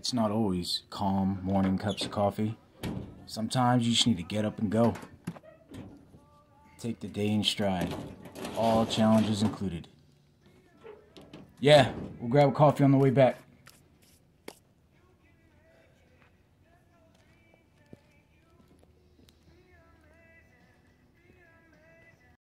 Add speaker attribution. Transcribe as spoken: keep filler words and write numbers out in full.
Speaker 1: It's not always calm morning cups of coffee. Sometimes you just need to get up and go. Take the day in stride. All challenges included. Yeah, we'll grab a coffee on the way back.